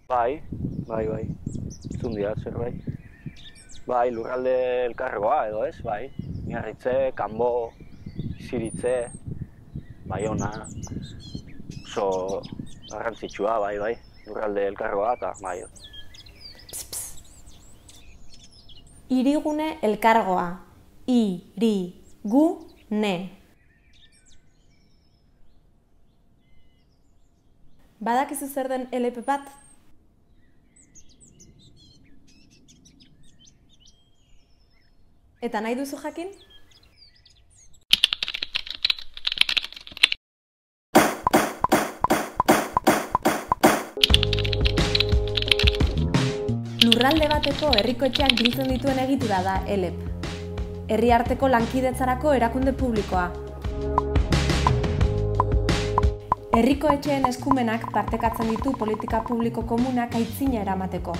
Bai, bai. Zundia, zerbait. Bai, lurralde elkargoa edo ez, bai. Miarritze, Kanbo, Ziritze, Baiona, oso garrantzitsua, bai. Lurralde elkargoa eta bai. Hirigune elkargoa. I-ri-gu-ne. Badakizu zer den LP bat? Eta nahi duzu jakin? Lurralde bateko herriko-etxeak biltzen dituen egitura da LEP. Herri arteko lankidetzarako erakunde publikoa. Herriko-etxeen eskumenak partekatzen ditu politika publiko komunak aitzina eramateko.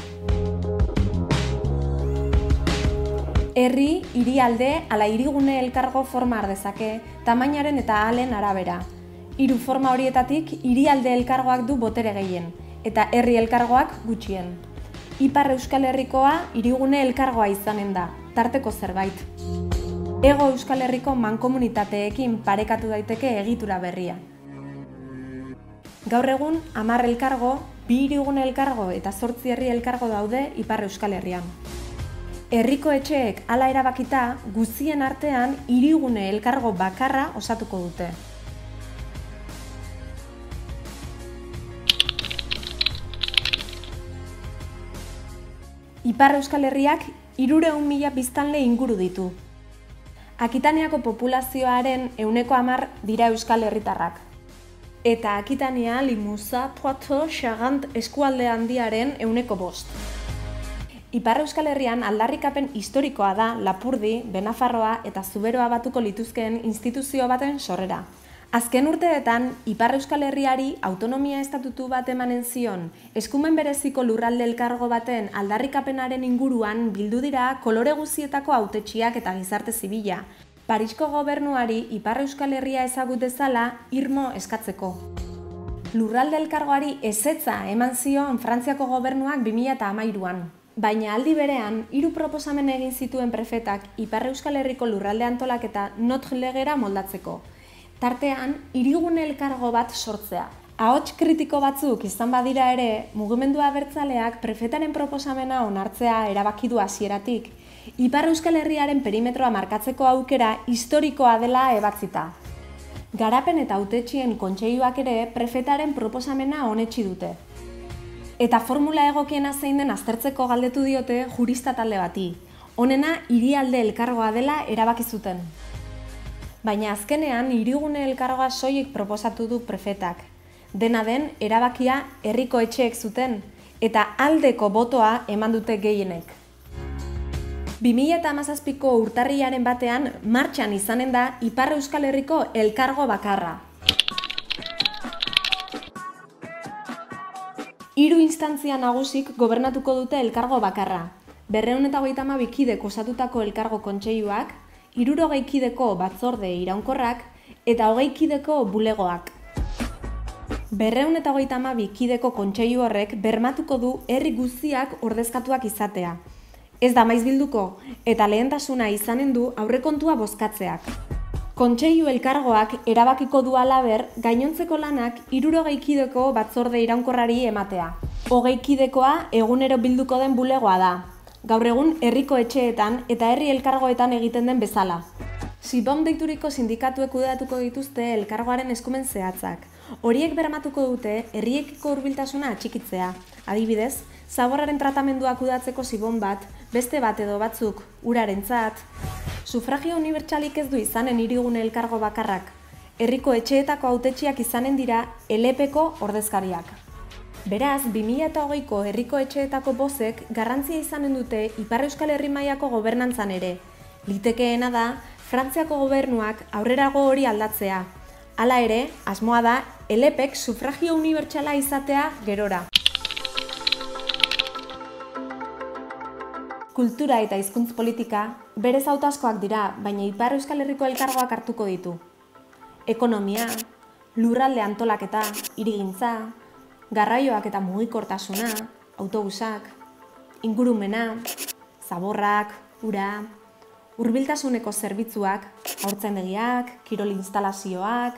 Herri, hirialde ala hirigune elkargo forma har dezake, tamainaren eta ahalen arabera. Hiru forma horietatik hirialde elkargoak du botere gehien, eta herri elkargoak gutxien. Ipar Euskal Herrikoa hirigune elkargoa izanen da, tarteko zerbait. Hego Euskal Herriko mankomunitateekin parekatu daiteke egitura berria. Gaur egun 10 elkargo, 2 hirigune elkargo eta 8 herri elkargo daude Ipar Euskal Herrian. Herriko etxeek hala erabakita, guztien artean hirigune elkargo bakarra osatuko dute. Ipar Euskal Herriak 300.000 biztanle inguru ditu. Akitaniako populazioaren 10% dira euskal herritarrak. Eta Akitania, Limusa, Poitou, Charente eskualde handiaren 5%. Ipar Euskal Herrian aldarrikapen historikoa da Lapurdi, Benafarroa eta Zuberoa batuko lituzkeen instituzio baten sorrera. Azken urteetan, Ipar Euskal Herriari autonomia estatutu bat emanen zion, eskumen bereziko lurralde elkargo baten aldarrikapenaren inguruan bildu dira kolore guztietako hautetsiak eta gizarte zibila. Parisko gobernuari Ipar Euskal Herria ezagut dezala irmo eskatzeko. Lurralde elkargoari ezetza eman zion Frantziako gobernuak 2013an. Baina aldi berean, 3 proposamen egin zituen prefetak Ipar Euskal Herriko lurralde antolaketa NOTG legera moldatzeko. Tartean, hirigune elkargo bat sortzea. Ahots kritiko batzuk izan badira ere, mugimendua abertzaleak prefetaren proposamena onartzea erabaki du hasieratik. Ipar Euskal Herriaren perimetroa markatzeko aukera historikoa dela ebatzita. Garapen eta hautetsien kontseiluak ere prefetaren proposamena onetsi dute. Eta formula egokiena zein den aztertzeko galdetu diote jurista talde bati. Honena hirialde elkargoa dela erabaki zuten. Baina azkenean hirigune elkargoa soilik proposatu du prefetak. Dena den erabakia herriko etxeek zuten eta aldeko botoa eman dute gehienek. 2017ko urtarrilaren batean martxan izanen da Ipar Euskal Herriko elkargo bakarra. 3 instantzia nagusik gobernatuko dute elkargo bakarra. 232 kidek osatutako elkargo kontseiluak, 60 kideko batzorde iraunkorrak eta 20 kideko bulegoak. 232 kideko kontseilu horrek bermatuko du herri guztiak ordezkatuak izatea. Ez da maiz bilduko eta lehentasuna izanen du aurrekontua bozkatzeak. Kontseilu elkargoak erabakiko du halaber gainontzeko lanak 60 kideko batzorde iraunkorrari ematea. 20 kidekoa egunero bilduko den bulegoa da. Gaur egun herriko etxeetan eta herri elkargoetan egiten den bezala. SIBOM deituriko sindikatuek kudeatuko dituzte elkargoaren eskumen zehatzak. Horiek bermatuko dute herriekiko hurbiltasuna atxikitzea. Adibidez, zaborraren tratamendua kudeatzeko SIBOM bat, beste bat edo batzuk urarentzat. Sufragio unibertsalik ez du izanen hirigune elkargo bakarrak. Herriko etxeetako hautetsiak izanen dira LEPeko ordezkariak. Beraz, 2020ko herriko etxeetako bozek garrantzia izanen dute Ipar Euskal Herri mailako gobernantzan ere. Litekeena da, Frantziako gobernuak aurrerago hori aldatzea. Hala ere, asmoa da, LEPek sufragio unibertsala izatea gerora. Kultura eta hizkuntz politika berez hautazkoak dira, baina Ipar Euskal Herriko elkargoak hartuko ditu. Ekonomia, lurralde antolaketa, hirigintza, garraioak eta mugikortasuna, autobusak, ingurumena, zaborrak, ura, hurbiltasuneko zerbitzuak, haurtzaindegiak, kirol instalazioak.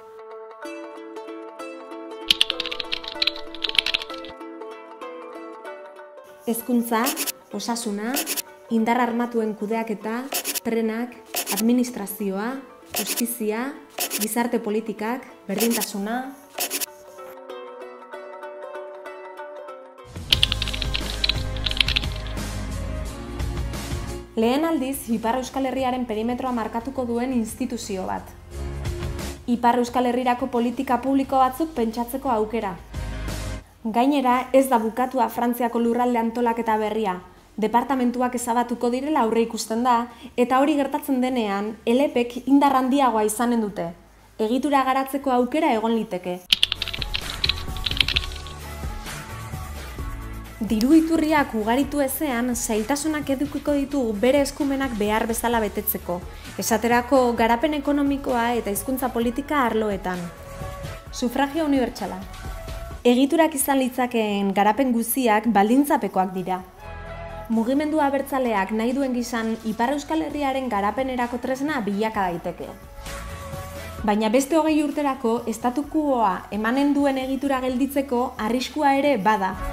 Hezkuntza, osasuna, indar armatuen kudeaketa, trenak, administrazioa, justizia, gizarte politikak, berdintasuna. Lehen aldiz, Ipar Euskal Herriaren perimetroa markatuko duen instituzio bat. Ipar Euskal Herrirako politika publiko batzuk pentsatzeko aukera. Gainera, ez da bukatua Frantziako lurralde antolaketa berria. Departamentuak ezabatuko direla aurre ikusten da, eta hori gertatzen denean, LPek indar handiagoa izanen dute. Egitura garatzeko aukera egon liteke. Diru iturriak ugaritu ezean, zailtasunak edukiko ditugu bere eskumenak behar bezala betetzeko, esaterako garapen ekonomikoa eta hizkuntza politika arloetan. Sufragio unibertsala. Egiturak izan litzakeen garapen guztiak baldintzapekoak dira. Mugimendu abertzaleak nahi duen gizan Ipar Euskal Herriaren garapenerako tresna bilaka daiteke. Baina beste 20 urterako estatu quoa emanen duen egitura gelditzeko arriskua ere bada.